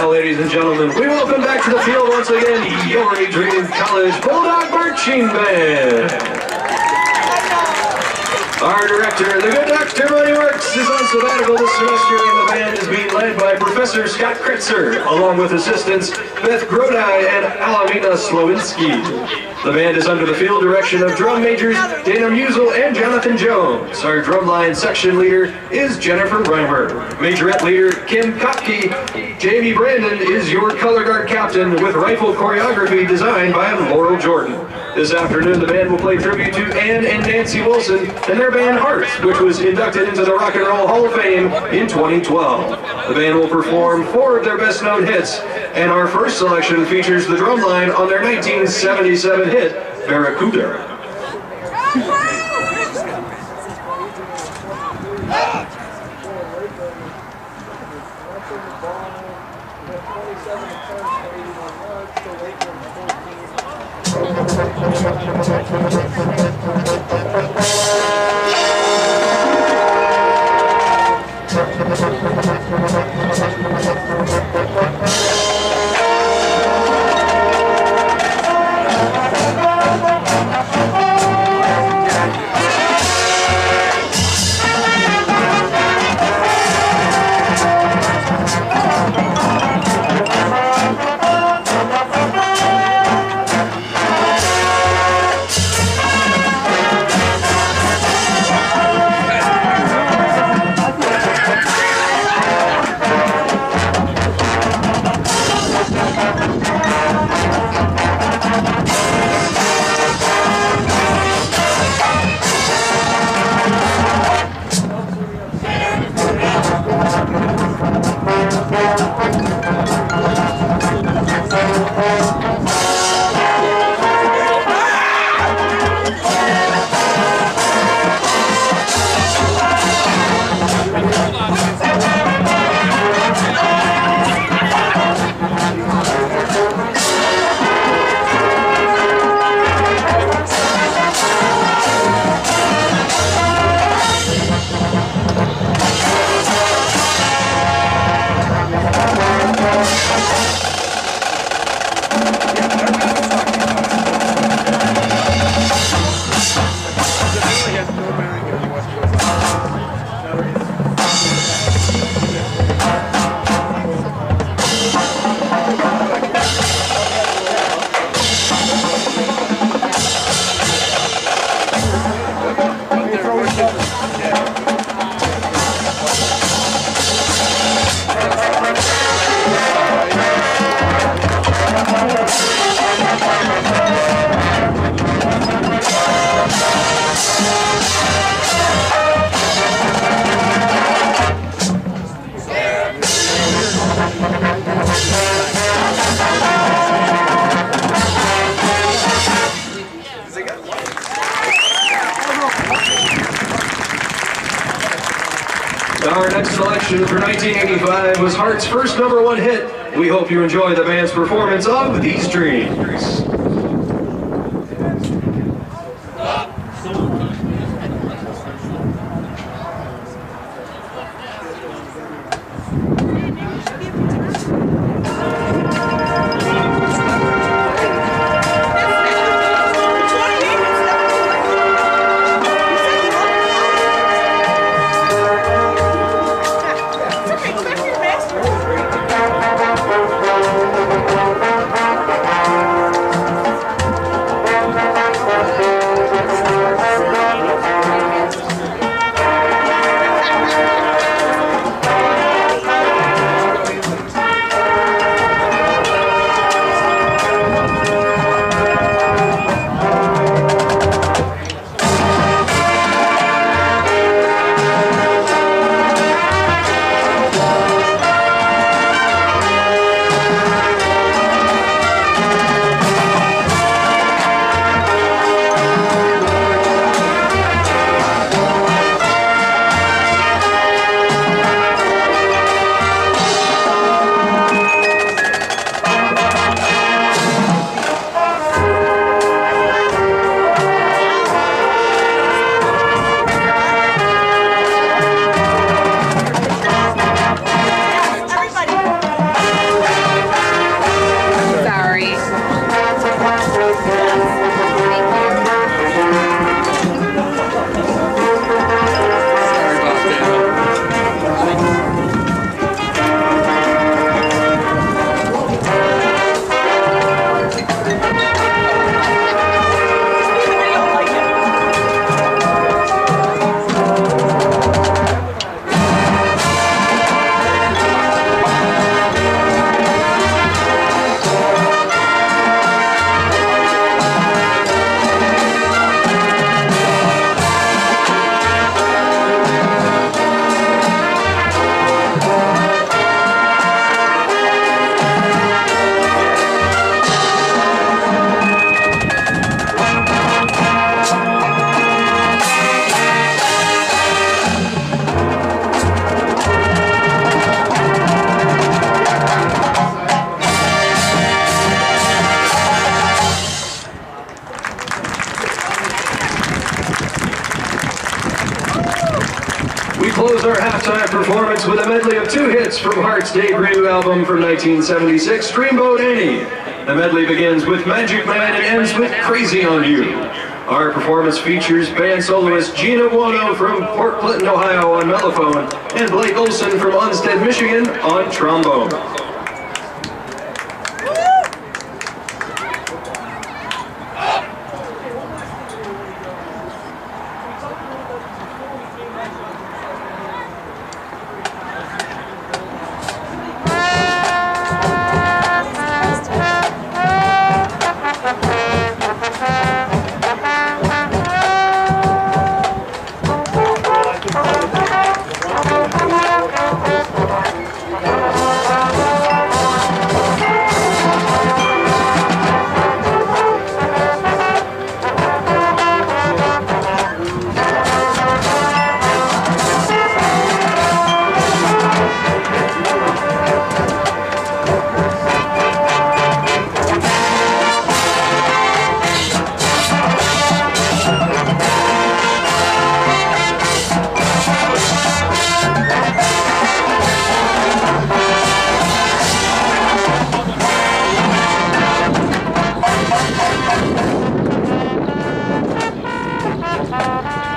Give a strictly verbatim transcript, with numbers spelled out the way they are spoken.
now, ladies and gentlemen, we welcome back to the field once again your Adrian College Bulldog Marching Band. Our director, the good Doctor Money Works, is on sabbatical this semester, and the band is being led by Professor Scott Kritzer, along with assistants Beth Grodai and Alamina Slowinski. The band is under the field direction of drum majors Dana Musel and Jonathan Jones. Our drumline section leader is Jennifer Reimer. Majorette leader Kim Kopke. Jamie Brandon is your color guard captain, with rifle choreography designed by Laurel Jordan. This afternoon, the band will play tribute to Ann and Nancy Wilson and their band Heart, which was inducted into the Rock and Roll Hall of Fame in twenty twelve. The band will perform four of their best-known hits, and our first selection features the drumline on their nineteen seventy-seven hit, Barracuda. Our next selection for nineteen eighty-five was Heart's first number one hit. We hope you enjoy the band's performance of These Dreams. close our halftime performance with a medley of two hits from Heart's debut album from nineteen seventy-six, Dreamboat Annie. The medley begins with Magic Man and ends with Crazy on You. Our performance features band soloist Gina Buono from Port Clinton, Ohio on mellophone, and Blake Olson from Onstead, Michigan on trombone. Thank you.